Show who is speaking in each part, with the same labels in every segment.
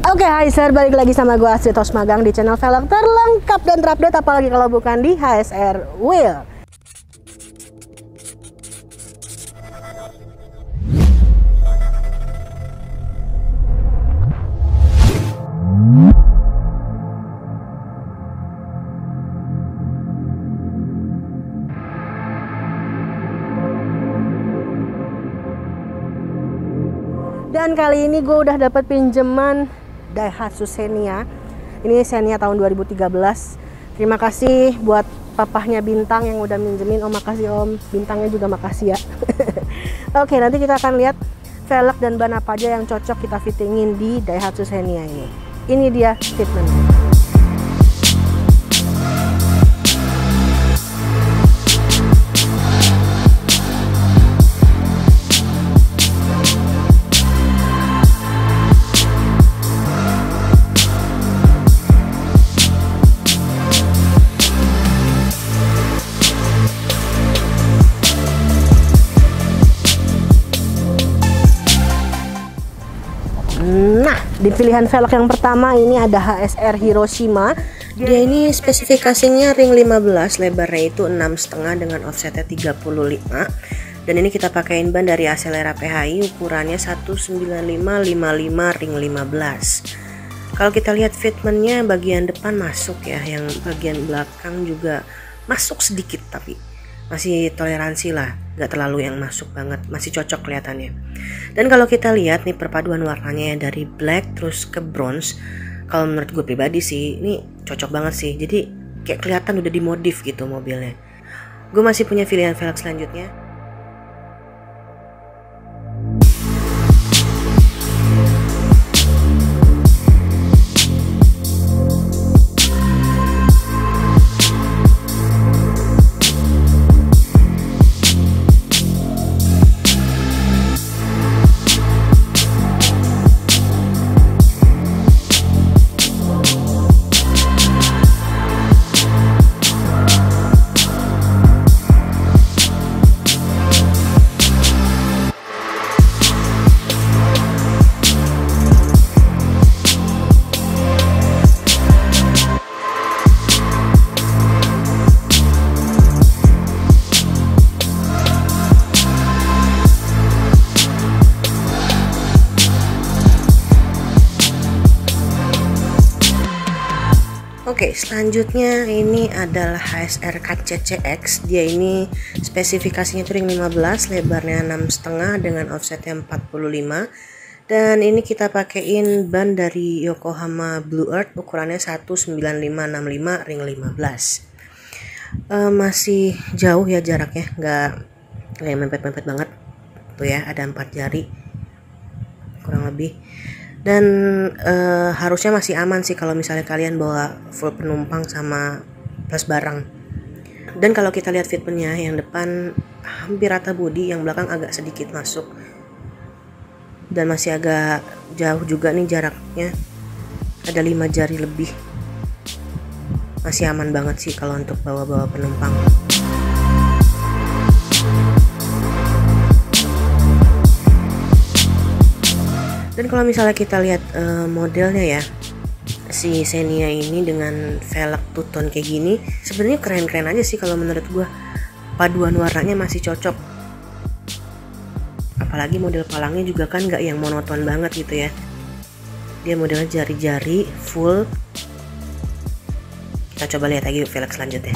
Speaker 1: Oke, hai sir, balik lagi sama gue Astrid Tos Magang di channel velg terlengkap dan terupdate, apalagi kalau bukan di HSR Wheel. Dan kali ini gue udah dapat pinjaman Daihatsu Xenia. Ini Xenia tahun 2013. Terima kasih buat papahnya Bintang yang udah minjemin. Om, makasih Om. Bintangnya juga makasih ya. Oke, nanti kita akan lihat velg dan ban apa aja yang cocok kita fittingin di Daihatsu Xenia ini. Ini dia fitment. Nah, di pilihan velg yang pertama ini ada HSR Hiroshima. Dia ini spesifikasinya ring 15, lebarnya itu 6,5 dengan offsetnya 35. Dan ini kita pakaiin ban dari Acelera PHI, ukurannya 195/55 ring 15. Kalau kita lihat fitmentnya, bagian depan masuk ya, yang bagian belakang juga masuk sedikit, tapi masih toleransi lah, nggak terlalu yang masuk banget, masih cocok kelihatannya. Dan kalau kita lihat nih perpaduan warnanya ya, dari black terus ke bronze, kalau menurut gue pribadi sih ini cocok banget sih, jadi kayak kelihatan udah dimodif gitu mobilnya. Gue masih punya pilihan velg selanjutnya. Oke, selanjutnya ini adalah HSR KCCX. Dia ini spesifikasinya ring 15, lebarnya 6,5 dengan offsetnya 45. Dan ini kita pakein ban dari Yokohama Blue Earth, ukurannya 195/65 ring 15. Masih jauh ya jaraknya, nggak mepet-mepet banget. Tuh ya, ada 4 jari kurang lebih. Dan harusnya masih aman sih kalau misalnya kalian bawa full penumpang sama plus barang. Dan kalau kita lihat fitmentnya, yang depan hampir rata bodi, yang belakang agak sedikit masuk. Dan masih agak jauh juga nih jaraknya, ada 5 jari lebih. Masih aman banget sih kalau untuk bawa-bawa penumpang. Dan kalau misalnya kita lihat modelnya ya, si Xenia ini dengan velg two-tone kayak gini, sebenarnya keren-keren aja sih kalau menurut gua. Paduan warnanya masih cocok. Apalagi model palangnya juga kan nggak yang monoton banget gitu ya. Dia modelnya jari-jari full. Kita coba lihat lagi velg selanjutnya.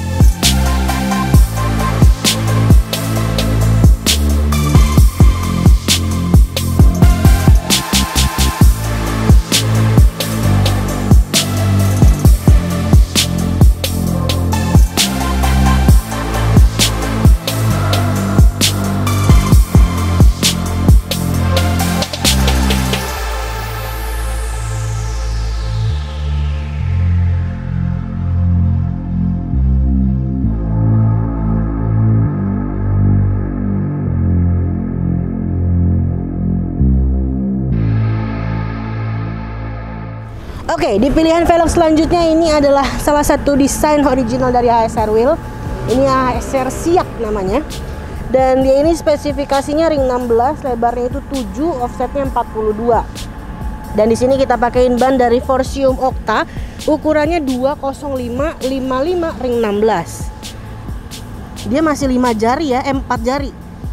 Speaker 1: Oke, di pilihan velg selanjutnya ini adalah salah satu desain original dari HSR Wheel. Ini HSR Siak namanya. Dan dia ini spesifikasinya ring 16, lebarnya itu 7, offsetnya 42. Dan di sini kita pakein ban dari Forcium Octa, ukurannya 205 55 ring 16. Dia masih 5 jari ya, 4 jari.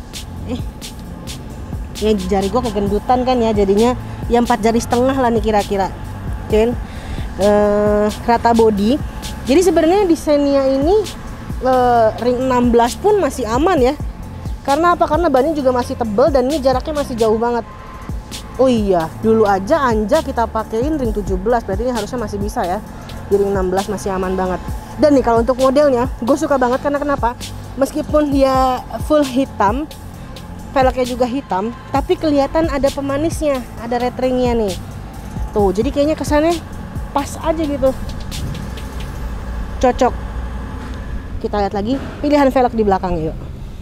Speaker 1: Ya jari gua kegendutan kan ya, jadinya ya 4 jari setengah lah nih kira-kira. Oke. Rata body. Jadi sebenarnya desainnya ini ring 16 pun masih aman ya. Karena apa? Karena bannya juga masih tebal dan ini jaraknya masih jauh banget. Oh iya, dulu aja Anja kita pakein ring 17, berarti ini harusnya masih bisa ya. Di ring 16 masih aman banget. Dan nih kalau untuk modelnya, gue suka banget karena kenapa? Meskipun dia full hitam, velgnya juga hitam, tapi kelihatan ada pemanisnya, ada red ringnya nih. Tuh, jadi kayaknya kesannya pas aja gitu. Cocok. Kita lihat lagi pilihan velg di belakang yuk.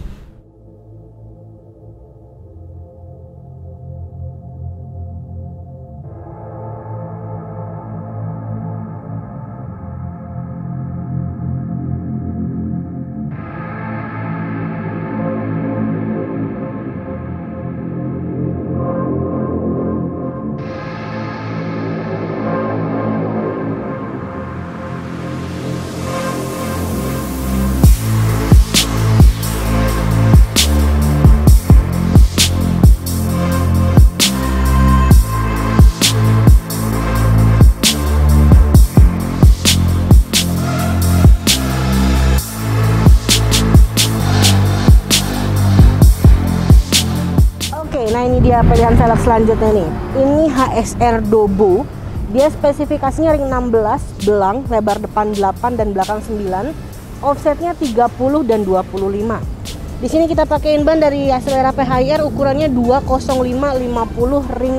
Speaker 1: Nah ini dia pilihan velg selanjutnya nih. Ini HSR Dobo. Dia spesifikasinya ring 16 belang, lebar depan 8 dan belakang 9. Offsetnya 30 dan 25. Di sini kita pakein ban dari Acelera PHIR, ukurannya 205 50 ring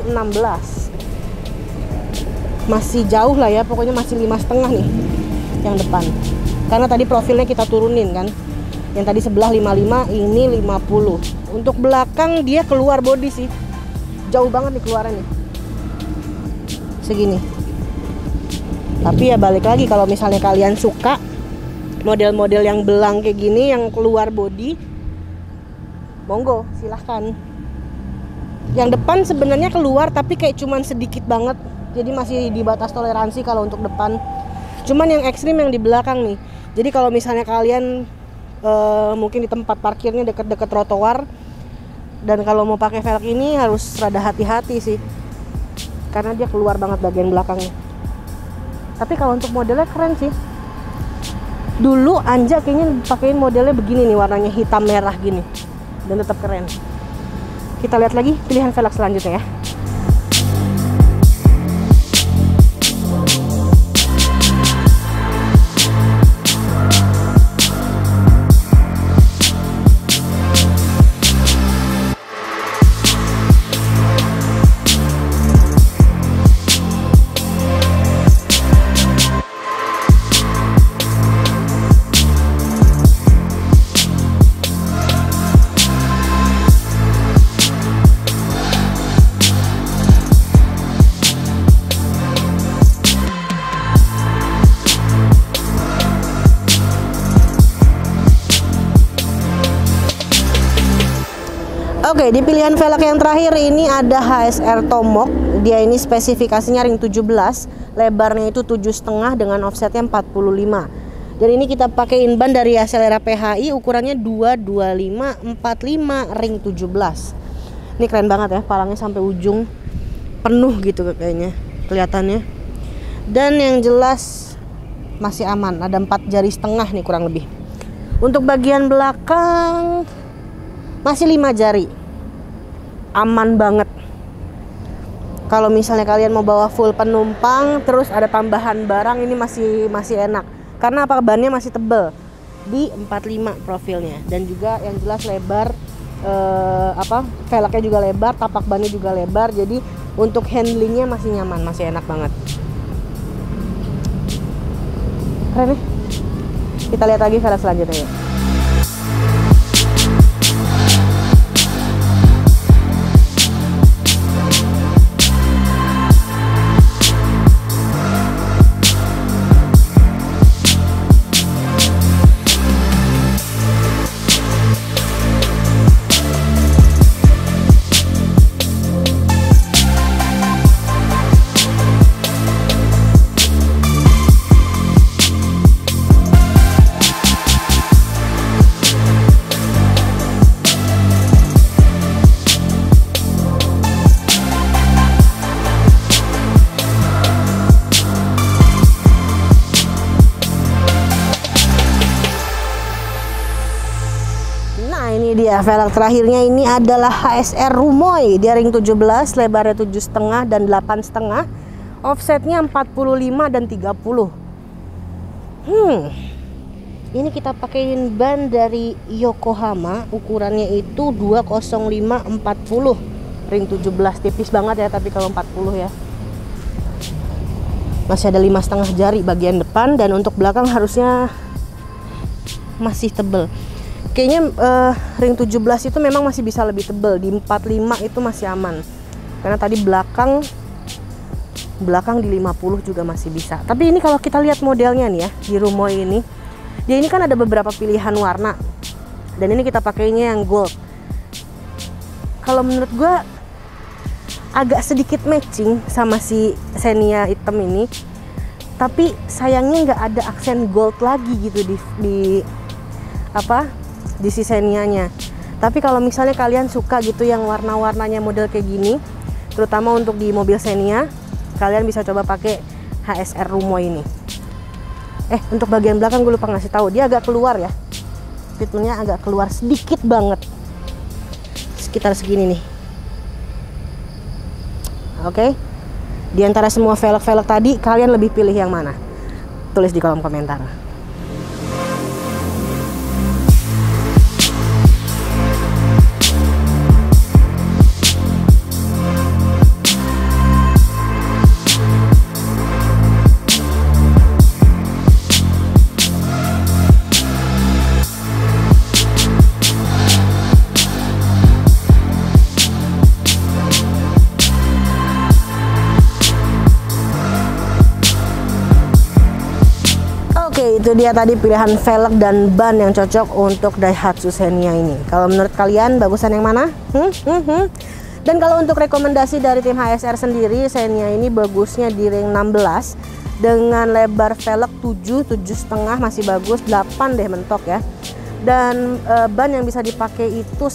Speaker 1: 16. Masih jauh lah ya, pokoknya masih 5,5 nih yang depan. Karena tadi profilnya kita turunin kan. Yang tadi sebelah 55, ini 50. Untuk belakang dia keluar body sih. Jauh banget nih keluarannya. Segini. Tapi ya balik lagi, kalau misalnya kalian suka model-model yang belang kayak gini, yang keluar body, monggo, silahkan. Yang depan sebenarnya keluar tapi kayak cuman sedikit banget. Jadi masih di batas toleransi kalau untuk depan. Cuman yang ekstrim yang di belakang nih. Jadi kalau misalnya kalian mungkin di tempat parkirnya deket-deket trotoar, dan kalau mau pakai velg ini harus rada hati-hati sih, karena dia keluar banget bagian belakangnya. Tapi kalau untuk modelnya keren sih. Dulu Anja kayaknya pakein modelnya begini nih, warnanya hitam merah gini, dan tetap keren. Kita lihat lagi pilihan velg selanjutnya ya. Oke, di pilihan velg yang terakhir ini ada HSR Tomok. Dia ini spesifikasinya ring 17, lebarnya itu 7,5 dengan offsetnya 45. Dan ini kita pakein ban dari Acelera PHI, ukurannya 225 45 ring 17. Ini keren banget ya, palangnya sampai ujung penuh gitu kayaknya kelihatannya. Dan yang jelas masih aman, ada 4 jari setengah nih kurang lebih. Untuk bagian belakang masih 5 jari, aman banget. Kalau misalnya kalian mau bawa full penumpang terus ada tambahan barang, ini masih enak. Karena apa? Bannya masih tebel di 45 profilnya, dan juga yang jelas lebar, velgnya juga lebar, tapak bannya juga lebar. Jadi untuk handlingnya masih nyaman, masih enak banget. Keren nih. Kita lihat lagi velg selanjutnya ya. dia velg terakhirnya, ini adalah HSR Rumoy. Dia ring 17, lebarnya 7,5 dan 8,5. Offsetnya 45 dan 30. Ini kita pakein ban dari Yokohama, ukurannya itu 205/40. Ring 17, tipis banget ya, tapi kalau 40 ya. Masih ada 5,5 jari bagian depan, dan untuk belakang harusnya masih tebel. Kayaknya ring 17 itu memang masih bisa lebih tebel. Di 45 itu masih aman. Karena tadi belakang di 50 juga masih bisa. Tapi ini kalau kita lihat modelnya nih ya, di Rumoy ini, dia ini kan ada beberapa pilihan warna. Dan ini kita pakainya yang gold. Kalau menurut gue agak sedikit matching sama si Xenia hitam ini. Tapi sayangnya nggak ada aksen gold lagi gitu di si Xenia-nya. Tapi kalau misalnya kalian suka gitu yang warna-warnanya model kayak gini, terutama untuk di mobil Xenia, kalian bisa coba pakai HSR Rumoy ini. Untuk bagian belakang gue lupa ngasih tahu, dia agak keluar ya. Fitmentnya agak keluar sedikit banget. Sekitar segini nih. Oke. Di antara semua velg-velg tadi, kalian lebih pilih yang mana? Tulis di kolom komentar. Oke, itu dia tadi pilihan velg dan ban yang cocok untuk Daihatsu Xenia ini. Kalau menurut kalian bagusan yang mana? Dan kalau untuk rekomendasi dari tim HSR sendiri, Xenia ini bagusnya di ring 16 dengan lebar velg 7,5 masih bagus, 8 deh mentok ya. Dan ban yang bisa dipakai itu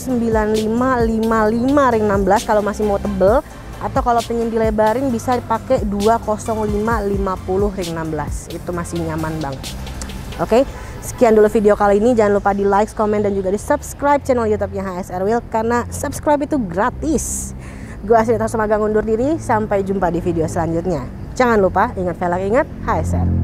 Speaker 1: 195/55 ring 16 kalau masih mau tebel. Atau kalau pengen dilebarin bisa dipakai 205/50 ring 16. Itu masih nyaman banget. Oke, sekian dulu video kali ini. Jangan lupa di like, komen, dan juga di subscribe channel YouTube-nya HSR Wheel, karena subscribe itu gratis. Gue Asri Tausuma undur diri. Sampai jumpa di video selanjutnya. Jangan lupa, ingat velg, ingat HSR.